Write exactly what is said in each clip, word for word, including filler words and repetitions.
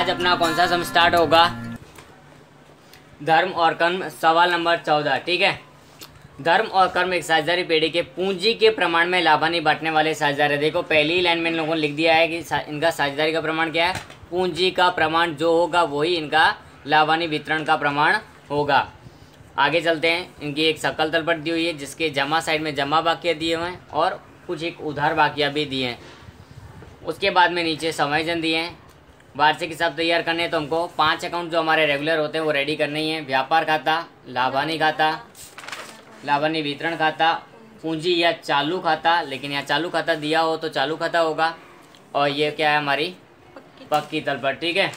आज अपना कौन सा सम स्टार्ट होगा, धर्म और कर्म, सवाल नंबर चौदह। ठीक है, धर्म और कर्म एक साझेदारी पेड़ी के पूंजी के प्रमाण में लाभानी बांटने वाले साझेदार है। देखो पहली लाइन में इन लोगों ने लिख दिया है कि इनका साझेदारी का प्रमाण क्या है, पूंजी का प्रमाण जो होगा वही इनका लाभानी वितरण का प्रमाण होगा। आगे चलते हैं, इनकी एक सकल तलपट दी हुई है जिसके जमा साइड में जमा बाकिया दिए हुए हैं और कुछ एक उधार बाकिया भी दिए हैं। उसके बाद में नीचे समायोजन दिए हैं। वार्षिक हिसाब तैयार करने हैं तो हमको पांच अकाउंट जो हमारे रेगुलर होते हैं वो रेडी करने ही है। व्यापार खाता, लाभानी खाता, लाभानी वितरण खाता, पूंजी या चालू खाता, लेकिन यहाँ चालू खाता दिया हो तो चालू खाता होगा, और ये क्या है हमारी पक्की तलपट। ठीक है,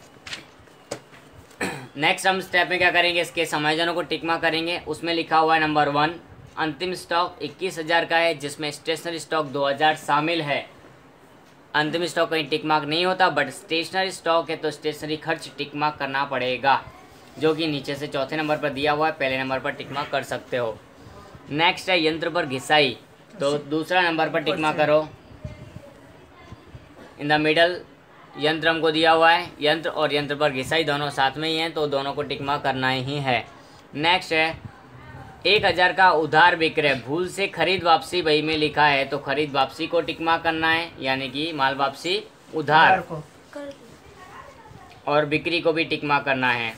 नेक्स्ट हम स्टेप में क्या करेंगे, इसके समायोजनों को टिक मार्क करेंगे। उसमें लिखा हुआ है नंबर वन, अंतिम स्टॉक इक्कीस हज़ार का है जिसमें स्टेशनरी स्टॉक दो हज़ार शामिल है। अंतिम स्टॉक कहीं टिक मार्क नहीं होता, बट स्टेशनरी स्टॉक है तो स्टेशनरी खर्च टिक मार्क करना पड़ेगा, जो कि नीचे से चौथे नंबर पर दिया हुआ है, पहले नंबर पर टिक मार्क कर सकते हो। नेक्स्ट है यंत्र पर घिसाई, तो दूसरा नंबर पर टिक मार्क करो। इन द मिडल यंत्र हमको दिया हुआ है, यंत्र और यंत्र पर घिसाई दोनों साथ में ही हैं तो दोनों को टिक मार्क करना ही है। नेक्स्ट है एक हज़ार का उधार विक्रय, भूल से खरीद वापसी बही में लिखा है तो खरीद वापसी को टिक मार्क करना है, यानी कि माल वापसी उधार, और बिक्री को भी टिक मार्क करना है।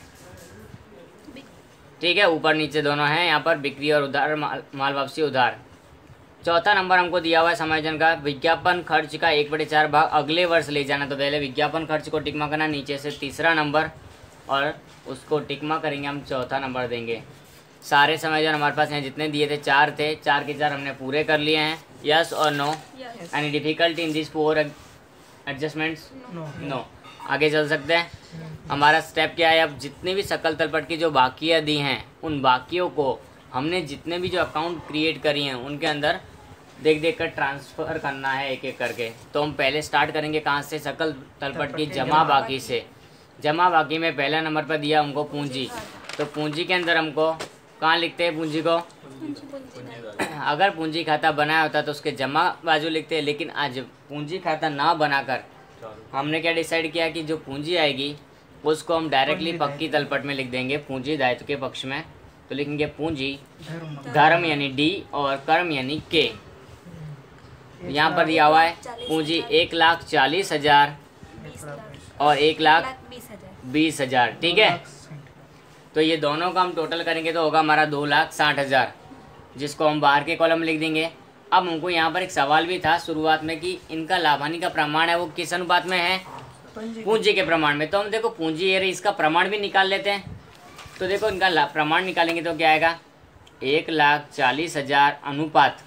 ठीक है, ऊपर नीचे दोनों हैं यहाँ पर, बिक्री और उधार, माल, माल वापसी उधार। चौथा नंबर हमको दिया हुआ है समायोजन का, विज्ञापन खर्च का एक बटे चार भाग अगले वर्ष ले जाना, तो पहले विज्ञापन खर्च को टिक मार्क करना, नीचे से तीसरा नंबर और उसको टिक मार्क करेंगे, हम चौथा नंबर देंगे। सारे समायोजन हमारे पास यहाँ जितने दिए थे चार थे, चार के चार हमने पूरे कर लिए हैं। यस और no, any difficulty in this four adjustments, no. आगे चल सकते हैं। हमारा स्टेप क्या है, अब जितने भी सकल तलपट की जो बाकियाँ दी हैं उन बाकियों को हमने जितने भी जो अकाउंट क्रिएट करी हैं उनके अंदर देख देख कर ट्रांसफ़र करना है एक एक करके। तो हम पहले स्टार्ट करेंगे कहाँ से, सकल तलपट की जमा बाकी से। जमा बाकी में पहला नंबर पर दिया हमको पूंजी, तो पूंजी के अंदर हमको कहाँ लिखते हैं पूंजी को, अगर पूंजी खाता बनाया होता तो उसके जमा बाजू लिखते हैं, लेकिन आज पूंजी खाता ना बनाकर हमने क्या डिसाइड किया कि जो पूंजी आएगी उसको हम डायरेक्टली पक्की तलपट में लिख देंगे पूंजी दायित्व के पक्ष में। तो लिखेंगे पूंजी धर्म यानी डी और कर्म यानी के। यहाँ पर दिया हुआ है पूंजी एक लाख चालीस हजार और एक लाख बीस हजार। ठीक है, तो ये दोनों का हम टोटल करेंगे तो होगा हमारा दो लाख साठ हज़ार, जिसको हम बाहर के कॉलम में लिख देंगे। अब हमको यहाँ पर एक सवाल भी था शुरुआत में कि इनका लाभानी का प्रमाण है वो किस अनुपात में है, पूंजी के प्रमाण में। तो हम देखो पूंजी ये रही, इसका प्रमाण भी निकाल लेते हैं। तो देखो इनका प्रमाण निकालेंगे तो क्या आएगा, एक लाख चालीस हज़ार अनुपात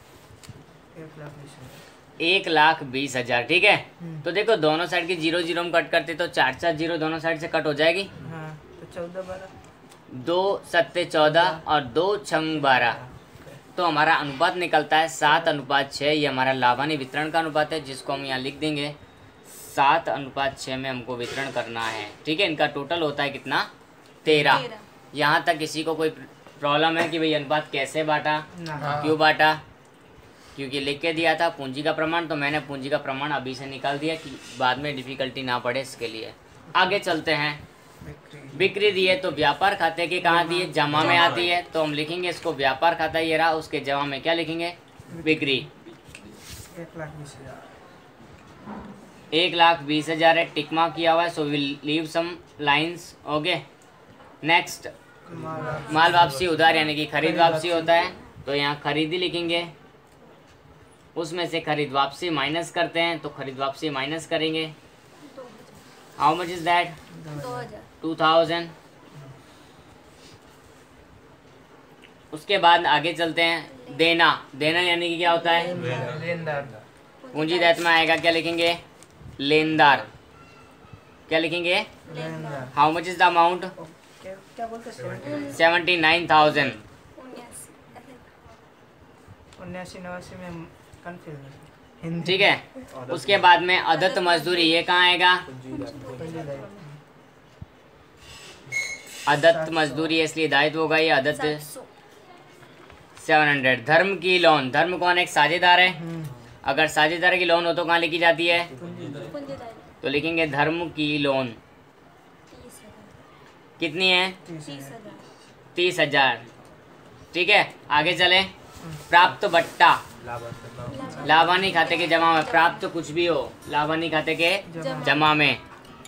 एक लाख बीस हज़ार। ठीक है, तो देखो दोनों साइड की जीरो जीरो हम कट करते तो चार चार जीरो दोनों साइड से कट हो जाएगी, तो चौदह बारह, दो सत्ते चौदह और दो छंग बारह, तो हमारा अनुपात निकलता है सात अनुपात छः। ये हमारा लाभानी वितरण का अनुपात है जिसको हम यहाँ लिख देंगे सात अनुपात छः में हमको वितरण करना है। ठीक है, इनका टोटल होता है कितना, तेरह। यहाँ तक किसी को कोई प्रॉब्लम है कि भाई अनुपात कैसे बांटा, क्यों बांटा, क्योंकि लिख के दिया था पूंजी का प्रमाण, तो मैंने पूंजी का प्रमाण अभी से निकाल दिया कि बाद में डिफिकल्टी ना पड़े इसके लिए। आगे चलते हैं, बिक्री दी है तो व्यापार खाते के कहाँ दिए, जमा में आती है, तो हम लिखेंगे इसको व्यापार खाता ये रहा, उसके जमा में क्या लिखेंगे, बिक्री। एक लाख बीस हजार एक लाख बीस हजार है, टिक मार्क किया हुआ है, so will leave some lines. Okay, next माल वापसी उधार यानी कि खरीद वापसी होता है, तो यहाँ खरीदी लिखेंगे, उसमें से खरीद वापसी माइनस करते हैं तो खरीद वापसी माइनस करेंगे। How much is that, two thousand. उसके बाद आगे चलते हैं, देना, देना यानी कि क्या होता है, लेनदार, पूंजी दायित्व में आएगा क्या लिखेंगे, लेनदार। क्या लिखेंगे, लेनदार। How much is the amount, क्या बोलते हैं, सेवेंटी नाइन थाउजेंड। उन्यासी नवासी में कंफ्यूज। ठीक है, उसके बाद में अदत्त मजदूरी, ये कहाँ आएगा, अदत्त मजदूरी है इसलिए दायित्व होगा ये अदत्त सेवन हंड्रेड। धर्म की लोन, धर्म कौन एक साझेदार है, अगर साझेदार की लोन हो तो कहाँ लिखी जाती है, तो लिखेंगे धर्म की लोन कितनी है? तीस हजार। ठीक है, आगे चले। प्राप्त बट्टा, लाभानी खाते के जमा में, प्राप्त तो कुछ भी हो, लाभानी खाते के जमा में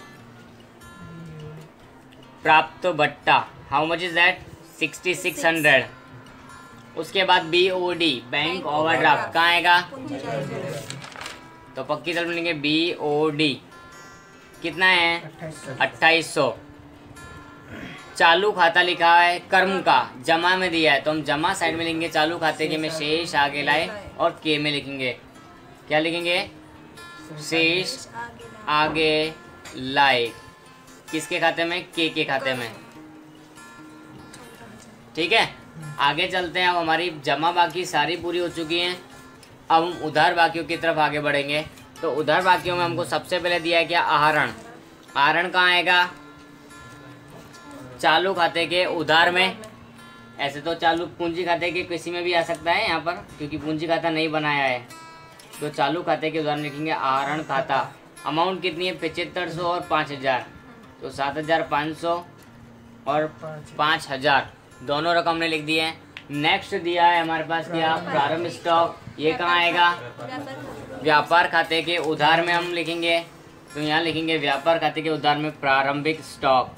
प्राप्त बट्टा, how much is that? Sixty six hundred. उसके बाद B O D, bank overdraft, कहाँ आएगा? तो पक्की तरफ लिखेंगे बी ओ डी, कितना है? अट्ठाईस सौ। चालू खाता लिखा है कर्म का, जमा में दिया है तो हम जमा साइड में लिखेंगे, चालू खाते के में शेष आगे लाए और के में लिखेंगे, क्या लिखेंगे? शेष आगे लाए, किसके खाते में? के के खाते में। ठीक है, आगे चलते हैं। अब हमारी जमा बाकी सारी पूरी हो चुकी हैं, अब हम उधार बाकियों की तरफ आगे बढ़ेंगे। तो उधार बाकियों में हमको सबसे पहले दिया है क्या? आहरण। आहरण कहाँ आएगा? चालू खाते के उधार में। ऐसे तो चालू पूंजी खाते के किसी में भी आ सकता है यहाँ पर, क्योंकि पूंजी खाता नहीं बनाया है। तो चालू खाते के उधार में लिखेंगे आहरण खाता। अमाउंट कितनी है? पचहत्तर सौ और पाँच हजार, तो सात हजार पाँच सौ और पाँच हजार दोनों रकम ने लिख दिए हैं। नेक्स्ट दिया है हमारे पास क्या? प्रारंभ स्टॉक। ये कहाँ आएगा? व्यापार खाते के उधार में हम लिखेंगे, तो यहाँ लिखेंगे व्यापार खाते के उधार में प्रारंभिक स्टॉक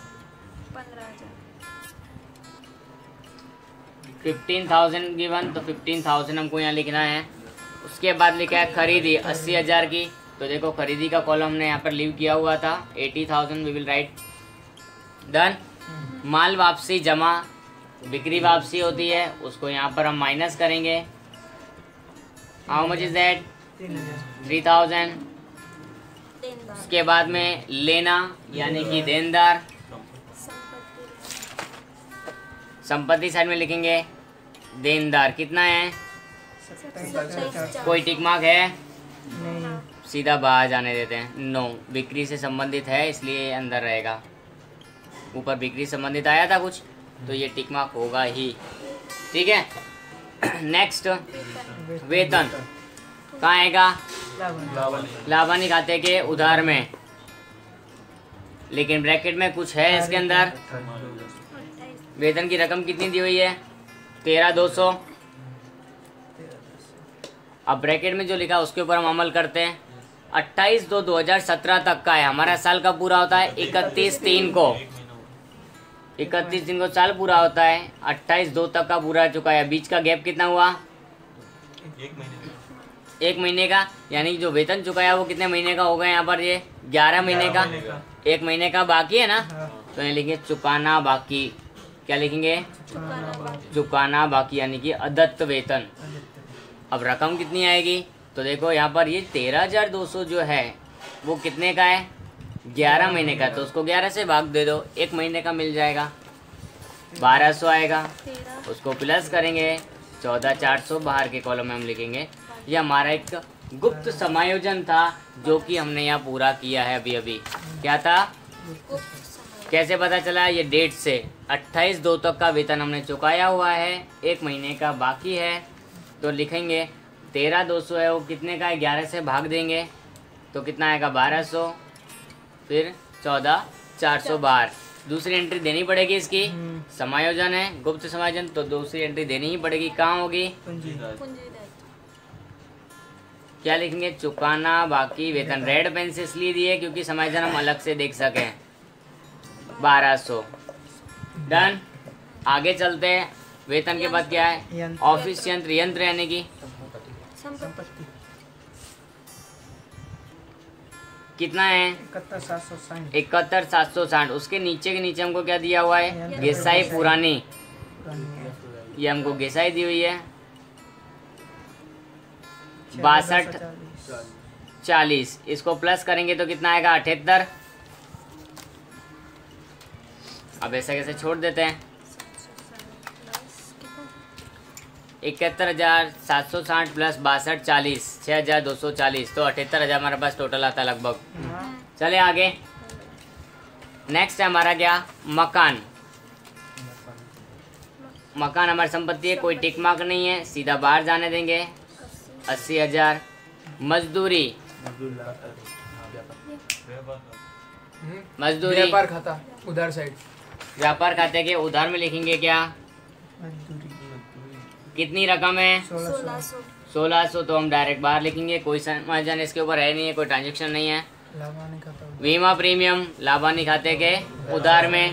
फिफ्टीन थाउजेंड गिवन, तो फिफ्टीन थाउजेंड हमको यहाँ लिखना है। उसके बाद लिखा है खरीदी अस्सी हज़ार की, तो देखो खरीदी का कॉलम हमने यहाँ पर लीव किया हुआ था, eighty thousand we will write. Done. माल वापसी जमा, बिक्री वापसी होती है, उसको यहाँ पर हम माइनस करेंगे। How much is that? Three thousand. उसके बाद में लेना यानी कि देनदार, संपत्ति साइड में लिखेंगे देनदार, कितना है? कोई टिक मार्क है? नहीं। सीधा बाहर जाने देते हैं, नो। बिक्री से संबंधित है इसलिए अंदर रहेगा, ऊपर बिक्री संबंधित आया था कुछ, तो ये टिक मार्क होगा ही। ठीक है। नेक्स्ट वेतन कहाँ आएगा? लाभानी खाते के उधार में, लेकिन ब्रैकेट में कुछ है इसके अंदर। वेतन की रकम कितनी दी हुई है? तेरह दो सौ। अब ब्रैकेट में जो लिखा उसके ऊपर हम अमल करते हैं। अट्ठाईस दो दो हजार सत्रह तक का है, हमारा साल कब पूरा होता है? इकतीस तीन को। इकतीस दिन को साल पूरा होता है, अट्ठाईस दो तक का पूरा हो चुका है। बीच का गैप कितना हुआ? एक महीने एक महीने का, यानी जो वेतन चुकाया वो कितने महीने का होगा? यहाँ पर ये ग्यारह महीने का, एक महीने का बाकी है ना, तो ये लिखेंगे चुकाना बाकी। क्या लिखेंगे? चुकाना बाकी, यानी कि अदत्त वेतन। अब रकम कितनी आएगी? तो देखो यहाँ पर ये तेरह हजार दो सौ जो है वो कितने का है? ग्यारह महीने का, तो उसको ग्यारह से भाग दे दो, एक महीने का मिल जाएगा, बारह सौ आएगा। उसको प्लस करेंगे, चौदह चार सौ बाहर के कॉलम में हम लिखेंगे। ये हमारा एक गुप्त समायोजन था जो कि हमने यहाँ पूरा किया है अभी अभी। क्या था? कैसे पता चला? ये डेट से अट्ठाईस दो तक का वेतन हमने चुकाया हुआ है, एक महीने का बाकी है, तो लिखेंगे तेरह दो सौ है वो कितने का है? ग्यारह से भाग देंगे तो कितना आएगा? बारह सौ, फिर चौदह चार सौ बाहर। दूसरी एंट्री देनी पड़ेगी इसकी, समायोजन है गुप्त समायोजन, तो दूसरी एंट्री देनी ही पड़ेगी। कहाँ होगी? क्या लिखेंगे? चुकाना बाकी वेतन। रेड पेन से इसलिए दिए क्योंकि समायोजन हम अलग से देख सकें। बारह सौ। डन। आगे चलते हैं। वेतन के बाद क्या है? ऑफिस यंत्र, यंत्र यानी कि संपत्ति कितना है? इकहत्तर सात सौ साठ। इकहत्तर सात सौ साठ। उसके नीचे के नीचे हमको क्या दिया हुआ है? गेसाई पुरानी, ये हमको गेसाई दी हुई है। बासठ चालीस, इसको प्लस करेंगे तो कितना आएगा? अठहत्तर। अब ऐसा कैसे छोड़ देते हैं? इकहत्तर हजार सात सौ साठ प्लस बासठ चालीस, छः हजार दो सौ चालीस, तो अठहत्तर हजार हमारे पास टोटल आता है लगभग। चले आगे। नेक्स्ट है हमारा क्या? मकान। मकान हमारी संपत्ति है, कोई टिक मार्क नहीं है, सीधा बाहर जाने देंगे। अस्सी हजार। मजदूरी व्यापार हम्म, मजदूरी व्यापार खाता उधार साइड। व्यापार खाते के उधार में लिखेंगे क्या? मजदूरी कितनी रकम है? सोलह सोलह सौ सौ सोलह सौ। तो हम डायरेक्ट बाहर लिखेंगे, कोई समायोजन इसके ऊपर है नहीं है, कोई ट्रांजेक्शन नहीं है। लाभानी खाता बीमा प्रीमियम लाभानी खाते के उधार में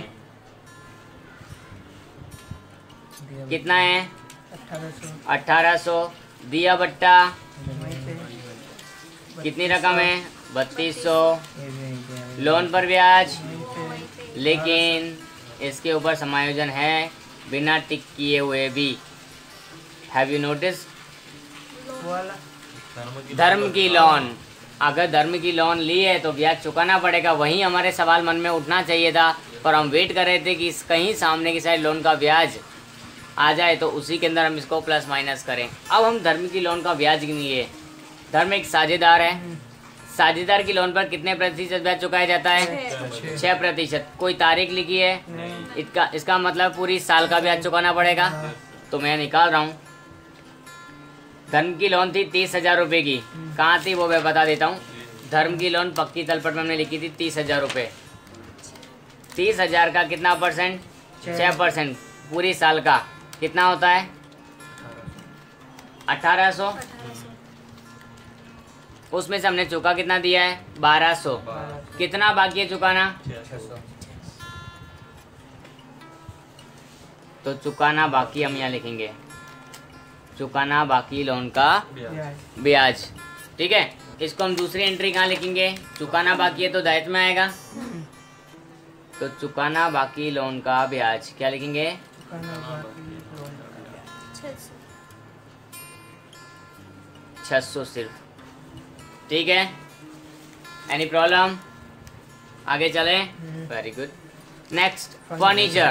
कितना है? अठारह सौ अठारह सौ। दिया बट्टा वहीं पे कितनी रकम है? बत्तीस सौ। ये भी नहीं किया। लोन पर ब्याज, वहीं पे लेकिन इसके ऊपर समायोजन है बिना टिक किए हुए भी। Have you notice? वो वाला धर्म की लोन, अगर धर्म की लोन ली है तो ब्याज चुकाना पड़ेगा, वही हमारे सवाल मन में उठना चाहिए था, पर हम वेट कर रहे थे कि इस कहीं सामने की साइड लोन का ब्याज आ जाए तो उसी के अंदर हम इसको प्लस माइनस करें। अब हम धर्म की लोन का ब्याज गिनिए। धर्म एक साझेदार है, साझेदार की लोन पर कितने प्रतिशत ब्याज चुकाया जाता है? छः प्रतिशत। कोई तारीख लिखी है? नहीं इसका इसका मतलब पूरी साल का ब्याज चुकाना पड़ेगा, तो मैं निकाल रहा हूँ। धर्म की लोन थी तीस हजार रुपये की, कहाँ थी वो मैं बता देता हूँ। धर्म की लोन पक्की तलपट में हमने लिखी थी तीस हजार रुपये। तीस हजार का कितना परसेंट? छः परसेंट। पूरी साल का कितना होता है? अठारह सौ। अठारह सौ उसमें से हमने चुका कितना दिया है? बारह सौ। कितना बाकी है चुकाना? छह सौ तो चुकाना बाकी हम यहाँ लिखेंगे, चुकाना बाकी लोन का ब्याज ब्याज। ठीक है, इसको हम दूसरी एंट्री कहाँ लिखेंगे? चुकाना बाकी है तो दायित्व में आएगा, तो चुकाना बाकी लोन का ब्याज क्या लिखेंगे? दुकाना बाकी लोन का। छः सौ छः सौ सिर्फ। ठीक है, एनी प्रॉब्लम? आगे चलें। Very good. Next, furniture.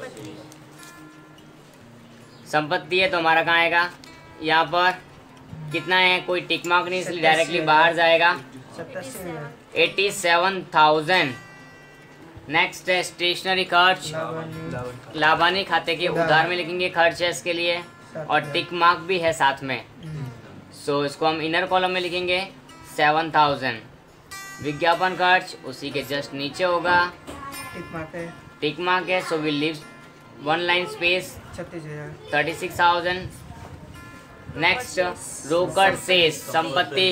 संपत्ति है तो हमारा कहाँ आएगा? यहाँ पर कितना है? कोई टिक मार्क नहीं, इसलिए डायरेक्टली बाहर जाएगा। सत्तासी हजार एटी सेवन थाउजेंड। नेक्स्ट है स्टेशनरी खर्च। लाभानी लाभानी खाते के उधार में लिखेंगे खर्च है इसके लिए, और टिक मार्क भी है साथ में, सो so, इसको हम इनर कॉलम में लिखेंगे सेवन थाउजेंड। विज्ञापन खर्च उसी के जस्ट नीचे होगा, टिक मार्क है टिक मार्क है, so will leave one line space छत्तीस हजार थर्टी सिक्स थाउजेंड। नेक्स्ट, रोकड़ शेष संपत्ति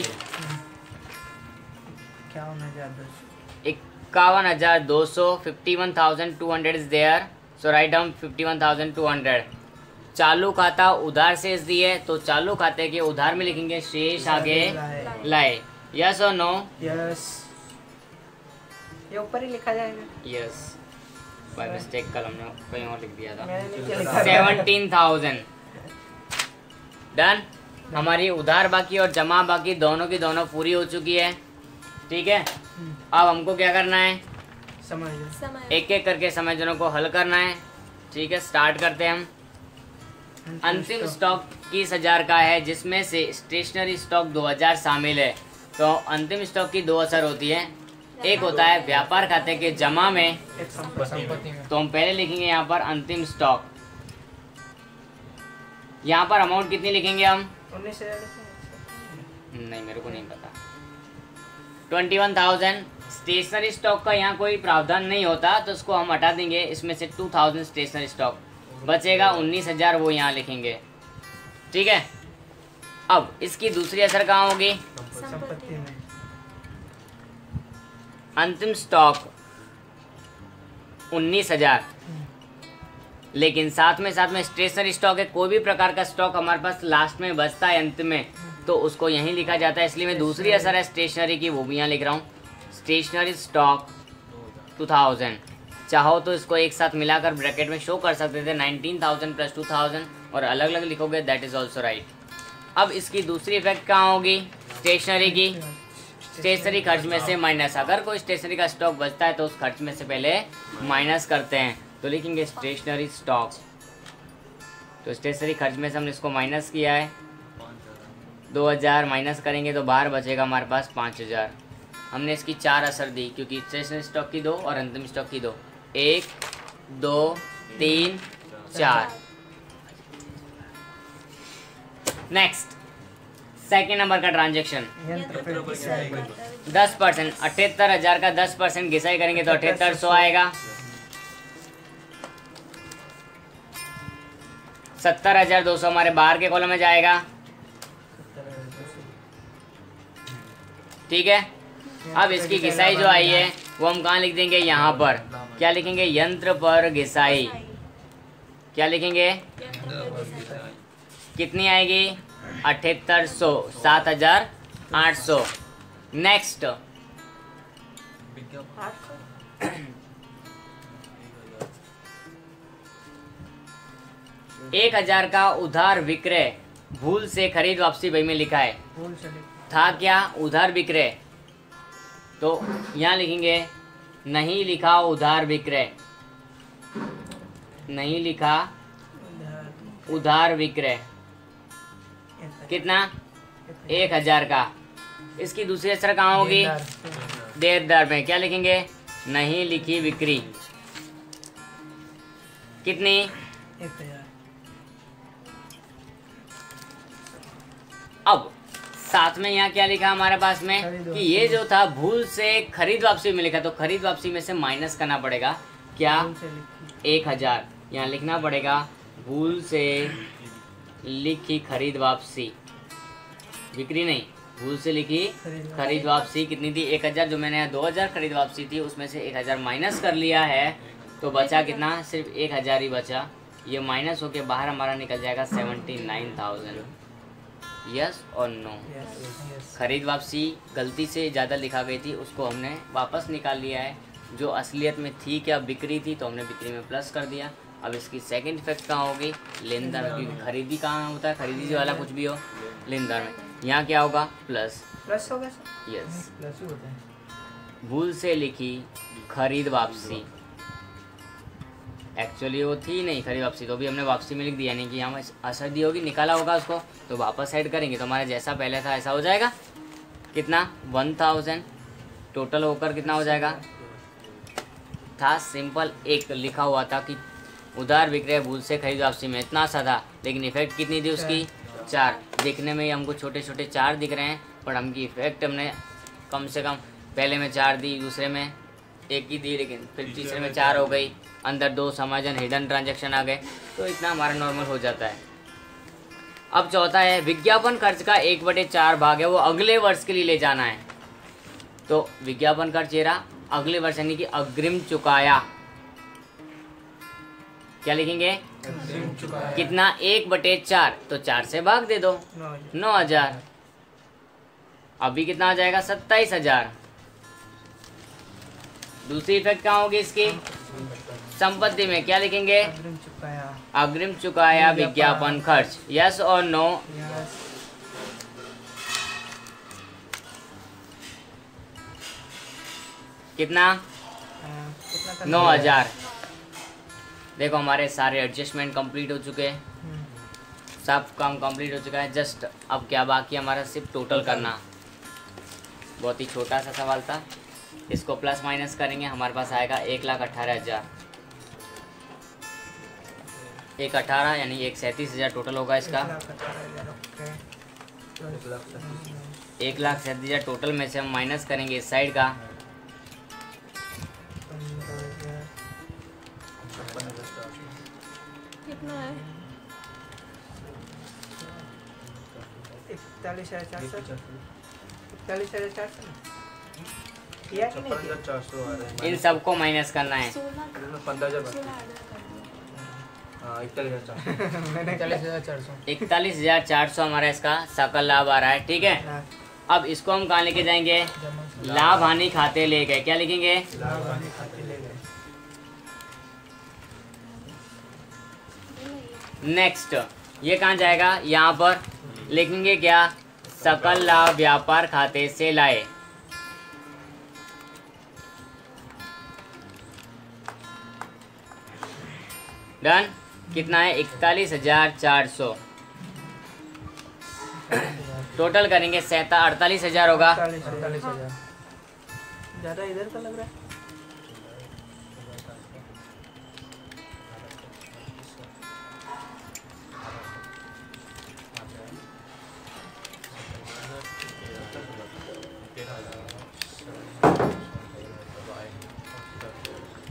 इक्यावन हजार दो सौ इक्यावन हजार दो सौ। Fifty one thousand two hundred is there, so write down fifty one thousand two hundred. चालू खाता उधार शेष दिए, तो चालू खाते के उधार में लिखेंगे शेष आगे लाए। यस और नो? यस ये ऊपर ही लिखा जाएगा। यस, बाय मिस्टेक कल हमने कहीं और लिख दिया था। मैंने नीचे लिखा सेवनटीन थाउजेंड डन। हमारी उधार बाकी और जमा बाकी दोनों की दोनों पूरी हो चुकी है। ठीक है, अब हमको क्या करना है? समझ समय एक एक करके समायोजनों को हल करना है। ठीक है, स्टार्ट करते हैं हम। अंतिम स्टॉक तीस हजार का है, जिसमें से स्टेशनरी स्टॉक दो हजार शामिल है। तो अंतिम स्टॉक की दो असर होती है, एक होता है व्यापार खाते के जमा में, एक संपत्ति संपत्ति में तो हम पहले लिखेंगे यहाँ पर अंतिम स्टॉक। यहाँ पर अमाउंट कितनी लिखेंगे हम? उन्नीस हजार नहीं, मेरे को नहीं पता। Twenty one thousand. Stationery stock का यहाँ कोई प्रावधान नहीं होता, तो उसको हम हटा देंगे। इसमें से टू थाउजेंड स्टेशनरी स्टॉक बचेगा, उन्नीस हजार वो यहाँ लिखेंगे। ठीक है, अब इसकी दूसरी असर कहाँ होगी? संपत्ति में अंतिम स्टॉक उन्नीस हजार, लेकिन साथ में साथ में स्टेशनरी स्टॉक है। कोई भी प्रकार का स्टॉक हमारे पास लास्ट में बचता है अंत में, तो उसको यहीं लिखा जाता है। इसलिए मैं दूसरी असर है स्टेशनरी की, वो भी यहाँ लिख रहा हूँ। Stationery stock two thousand. चाहो तो इसको एक साथ मिलाकर ब्रैकेट में शो कर सकते थे, nineteen thousand plus two thousand, और अलग अलग लिखोगे दैट इज ऑल्सो राइट। अब इसकी दूसरी इफेक्ट कहाँ होगी? स्टेशनरी की। स्टेशनरी खर्च में से माइनस, अगर कोई स्टेशनरी का स्टॉक बचता है तो उस खर्च में से पहले माइनस करते हैं, तो लिखेंगे स्टेशनरी स्टॉक। तो स्टेशनरी खर्च में से हमने इसको माइनस किया है, दो हज़ार माइनस करेंगे तो बाहर बचेगा हमारे पास पाँच हज़ार। हमने इसकी चार असर दी, क्योंकि स्टेशनरी स्टॉक की दो और अंतिम स्टॉक की दो। एक, दो, तीन, चार। नेक्स्ट, सेकेंड नंबर का ट्रांजेक्शन यंत्र पर घिसाई। दस परसेंट अठहत्तर हजार का दस परसेंट घिसाई करेंगे तो अठहत्तर सौ आएगा। सत्तर हजार दो सौ हमारे बाहर के कॉलम में जाएगा। ठीक है, अब इसकी घिसाई जो आई है वो हम कहाँ लिख देंगे, यहाँ पर। क्या लिखेंगे, यंत्र पर घिसाई। क्या लिखेंगे, कितनी आएगी, अठहत्तर सौ, सात हजार आठ सौ। नेक्स्ट एक हजार का उधार विक्रय भूल से खरीद वापसी बही में लिखा है, भूल से लिख- था क्या, उधार विक्रय। तो यहाँ लिखेंगे नहीं लिखा उधार विक्रय, नहीं लिखा उधार विक्रय। कितना, एक हजार का। इसकी दूसरी अक्षर कहाँ होगी, देरदार में। क्या लिखेंगे, नहीं लिखी बिक्री। कितनी, एक हजार। अब साथ में यहाँ क्या लिखा हमारे पास में खरीद कि ये जो था भूल से खरीद वापसी में लिखा, तो खरीद वापसी में से माइनस करना पड़ेगा। क्या, भूल से लिखी। एक हजार। यहाँ लिखना पड़ेगा भूल से लिखी खरीद वापसी, बिक्री नहीं, भूल से लिखी खरीद खरीद वापसी। कितनी थी, एक हजार। जो मैंने यहाँ दो हजार खरीद वापसी थी उसमें से एक हजार माइनस कर लिया है, तो बचा कितना, सिर्फ एक हजार ही बचा। ये माइनस होके बाहर हमारा निकल जाएगा सेवेंटी नाइन थाउजेंड। यस और नो। यस। खरीद वापसी गलती से ज़्यादा लिखा गई थी, उसको हमने वापस निकाल लिया है। जो असलियत में थी क्या, बिक्री थी, तो हमने बिक्री में प्लस कर दिया। अब इसकी सेकंड इफेक्ट कहाँ होगी, लेनदार में, क्योंकि खरीदी कहाँ होता है, खरीदी वाला कुछ भी हो, लेनदार में। यहाँ क्या होगा, प्लस। प्लस हो गया सर। यस, प्लस ही होता है। भूल से लिखी खरीद वापसी, एक्चुअली वो थी नहीं खरीद वापसी, तो भी हमने वापसी में लिख दिया। यानी कि यहाँ असर दी होगी, निकाला होगा उसको, तो वापस ऐड करेंगे तो हमारा जैसा पहले था ऐसा हो जाएगा। कितना, वन थाउजेंड। टोटल होकर कितना हो जाएगा, था सिंपल एक लिखा हुआ था कि उधार विक्रय भूल से खरीद वापसी में, इतना सा था, लेकिन इफेक्ट कितनी थी उसकी, चार। देखने में ही हमको छोटे छोटे चार दिख रहे हैं, पर हमकी इफेक्ट हमने कम से कम पहले में चार दी, दूसरे में एक ही दी, लेकिन फिर तीसरे में चार हो गई, अंदर दो समाजन हिडन ट्रांजैक्शन आ गए, तो इतना हमारा नॉर्मल हो जाता है। अब चौथा है विज्ञापन खर्च का एक बटे चार भाग है वो अगले वर्ष के लिए ले जाना है। तो विज्ञापन खर्च ये रहा, अगले वर्ष यानी कि अग्रिम चुकाया। क्या लिखेंगे, कितना, एक बटे चार, तो चार से भाग दे दो, नौ हजार। नौ हजार। अभी कितना आ जाएगा, सत्ताईस हजार। दूसरी इफेक्ट कहाँ होगी इसकी, संपत्ति में। क्या लिखेंगे, अग्रिम चुकाया। अग्रिम चुकाया विज्ञापन खर्च। यस और नो, यस। कितना, हाँ, कितना करना नौ है? हजार। देखो हमारे सारे एडजस्टमेंट कंप्लीट हो चुके हैं, हम्म, सब काम कंप्लीट हो चुका है। जस्ट अब क्या बाकी हमारा, सिर्फ टोटल करना। बहुत ही छोटा सा सवाल था, इसको प्लस माइनस करेंगे, हमारे पास आएगा एक लाख अट्ठारह हजार। एक अठारह यानी एक सैंतीस हजार टोटल होगा इसका। एक लाख अठारह हजार, ओके। एक लाख सैंतीस हजार टोटल में से हम माइनस करेंगे इस साइड का, पंद्रह हजार। कितना है? इकतालीस हजार चार सौ। इकतालीस हजार चार सौ किया कि नहीं किया? चार सौ आ रहे इन सबको माइनस करना है। सोलह हैं पंद्रह हजार सोलह ऐड कर दो। हाँ इकतालीस हजार चार सौ। मैंने चालीस हजार चार सौ। इकतालीस हजार चार सौ हमारा इसका सकल लाभ आ रहा है। ठीक है, हाँ, अब इसको हम कहाँ लेके जाएंगे, जमा लाभ हानि खाते ले गए। क्या लिखेंगे, लाभ हानि खाते ले गए। नेक्स्ट। ये कहाँ जाएगा, यहाँ पर लिखेंगे क्या, सकल लाभ व्यापार खाते से लाए। डन। कितना है, इकतालीस हजार चार सौ। टोटल करेंगे सैता अड़तालीस हजार होगा। इकतालीस हजार। अड़तालीस हजार। ज्यादा इधर का लग रहा है।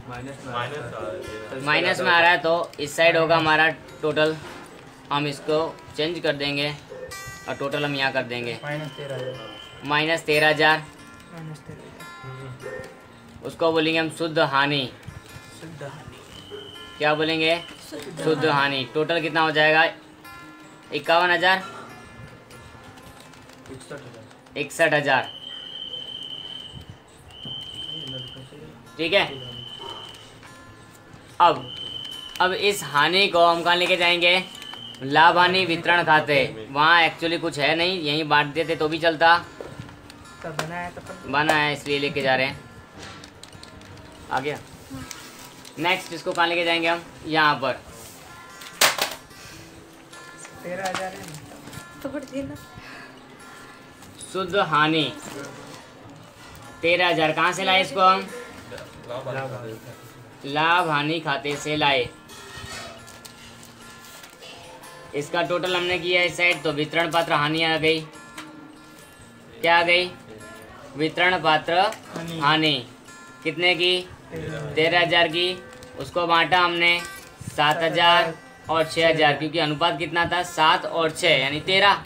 माइनस में माइनस माइनस में आ रहा है तो इस साइड होगा हमारा टोटल, हम इसको चेंज कर देंगे और टोटल हम यहाँ कर देंगे माइनस तेरह हजार माइनस तेरह हज़ार। माइनस तेरह हजार उसको बोलेंगे हम शुद्ध हानि। शुद्ध हानि क्या बोलेंगे? शुद्ध शुद्ध हानि। टोटल कितना हो जाएगा? इक्यावन हज़ार इकसठ हजार इकसठ हज़ार ठीक है। अब अब इस हानि को हम कहाँ लेके जाएंगे? लाभ हानि वितरण खाते। वहाँ एक्चुअली कुछ है नहीं, यहीं बांट देते तो भी चलता, तब बनाया तो पर बना है इसलिए लेके जा रहे हैं। आ गया। नेक्स्ट इसको कहाँ लेके जाएंगे हम? यहाँ पर तेरह हजार है ना। तो बढ़ गई ना। शुद्ध हानि तेरह हजार कहाँ से लाए इसको हम? लाभ हानि खाते से लाए। इसका टोटल हमने किया इस साइड, तो वितरण पात्र हानि आ गई। क्या आ गई? वितरण पात्र हानि कितने की? तेरह हजार की। उसको बांटा हमने सात हजार और छः हजार, क्योंकि अनुपात कितना था? सात और छः यानी तेरह।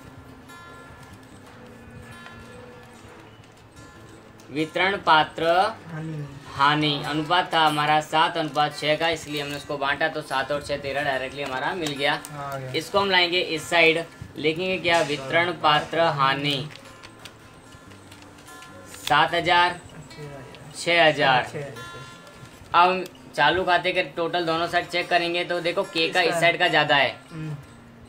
वितरण पात्र हानि हानि अनुपात था हमारा सात अनुपात छः का, इसलिए हमने उसको बांटा तो सात और छः तेरह डायरेक्टली हमारा मिल गया। आ गया इसको हम लाएंगे इस साइड, लिखेंगे क्या? वितरण पात्र हानि सात हजार छः हजार। छः हजार अब हम चालू खाते के टोटल दोनों साइड चेक करेंगे तो देखो के का इस साइड का ज़्यादा है, हम्म,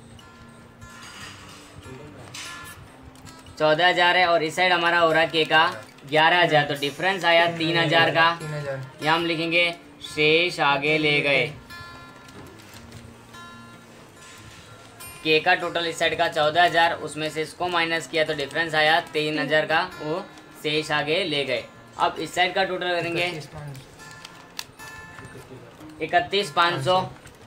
चौदह हजार है, और इस साइड हमारा हो रहा है के का ग्यारह हजार, तो डिफरेंस आया तीन हजार का। तीन हजार यहाँ हम लिखेंगे शेष आगे ले गए। के का टोटल इस साइड का चौदह हजार, उसमें से इसको माइनस किया तो डिफरेंस आया तीन हजार का, वो शेष आगे ले गए। अब इस साइड का टोटल करेंगे इकतीस पाँच इकतीस पाँच सौ,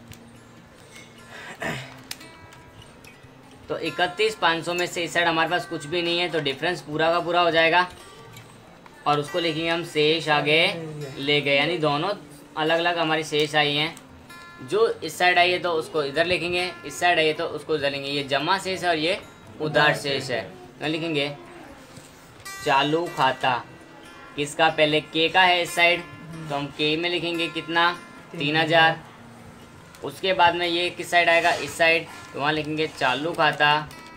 तो इकतीस पाँच सौ में से इस साइड हमारे पास कुछ भी नहीं है, तो डिफरेंस पूरा का पूरा हो जाएगा, और उसको लिखेंगे हम शेष आगे ले गए, यानी दोनों अलग अलग हमारी शेष आई हैं। जो इस साइड आई है तो उसको इधर लिखेंगे, इस साइड आई है तो उसको इधर लिखेंगे। ये जमा शेष है और ये उधार शेष है। तो लिखेंगे चालू खाता किसका? पहले के का है इस साइड, तो हम के में लिखेंगे कितना? तीन हजार। उसके बाद में ये किस साइड आएगा? इस साइड, तो वहाँ लिखेंगे चालू खाता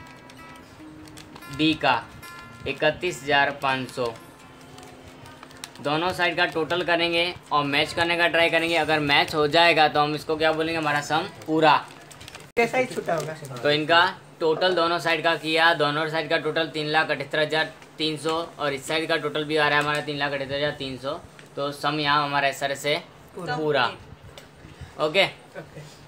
डी का इकतीस हजार पाँच सौ। दोनों साइड का टोटल करेंगे और मैच करने का ट्राई करेंगे। अगर मैच हो जाएगा तो हम इसको क्या बोलेंगे? हमारा सम पूरा। कैसा ही छूटा होगा तो इनका टोटल दोनों साइड का किया, दोनों साइड का टोटल तीन लाख अठहत्तर हज़ार तीन सौ, और इस साइड का टोटल भी आ रहा है हमारा तीन लाख अठहत्तर हज़ार तीन सौ। तो सम यहाँ हमारा इस तरह से पूरा। पूरा। ओके। ओके